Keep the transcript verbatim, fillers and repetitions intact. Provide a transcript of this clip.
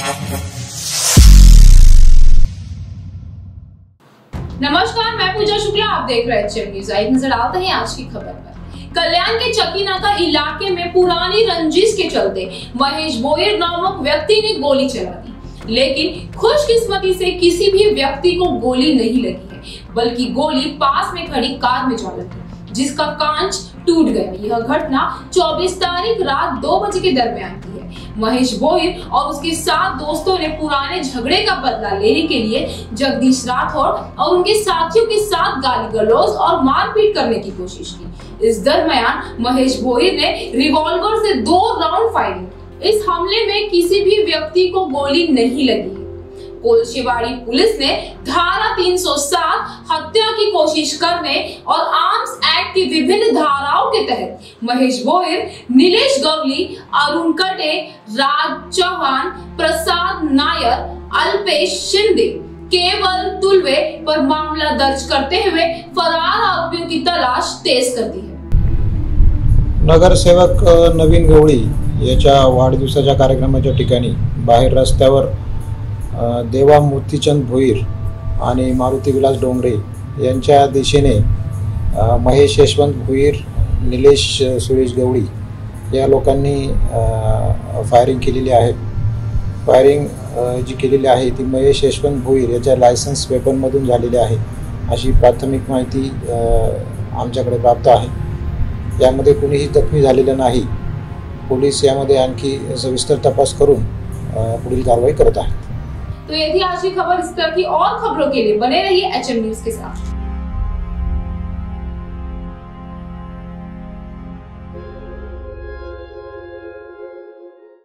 नमस्कार, मैं पूजा शुक्ला, आप देख रहे हैं एच एम न्यूज़। एक नजर डालते हैं आज की खबर पर। कल्याण के चकीनाका इलाके में पुरानी रंजिश के चलते महेश बोयर नामक व्यक्ति ने गोली चला दी, लेकिन खुशकिस्मती से किसी भी व्यक्ति को गोली नहीं लगी है, बल्कि गोली पास में खड़ी कार में जा लगी, जिसका कांच टूट गया। यह घटना चौबीस तारीख रात दो बजे के दरमियान की है। महेश बोयर और उसके सात दोस्तों ने पुराने झगड़े का बदला लेने के लिए जगदीश राठौर और उनके साथियों के साथ गाली गलौज और मारपीट करने की कोशिश की। इस दरमियान महेश बोयर ने रिवॉल्वर से दो राउंड फायरिंग। इस हमले में किसी भी व्यक्ति को गोली नहीं लगी। कोलशेवाड़ी पुलिस ने धारा तीन सौ सात हत्या की कोशिश करने और आर्म्स एक्ट की विभिन्न धाराओं के तहत महेश बोयर, नीलेश गवली, अरुण कटे, राज चौहान, प्रसाद नायर, अल्पेश शिंदे, केवल तुलवे पर मामला दर्ज करते हुए फरार आरोपियों की तलाश तेज कर दी है। नगरसेवक नवीन गवळी याच्या वाढदिवसाच्या कार्यक्रमाच्या ठिकाणी बाहेर रस्त्यावर देवा मोतीचंद भोईर आणि मारुती विलास डोंगरे यांच्या दिशेने महेश यशवंत भोईर, निलेश सुरेश गवळी या लोकांनी फायरिंग केलेली आहे। फायरिंग जी केलेली आहे ती महेश यशवंत भोईर याच्या लायसन्स वेपनमधून झालेली आहे, अशी प्राथमिक माहिती आमच्याकडे प्राप्त आहे। यामध्ये कोणीही जखमी झालेलं नाही। पोलीस यामध्ये आणखी सविस्तर तपास करून पुढील कारवाई करत आहेत। तो ये थी आज की खबर। इस तरह की और खबरों के लिए बने रहिए एच एम न्यूज़ के साथ।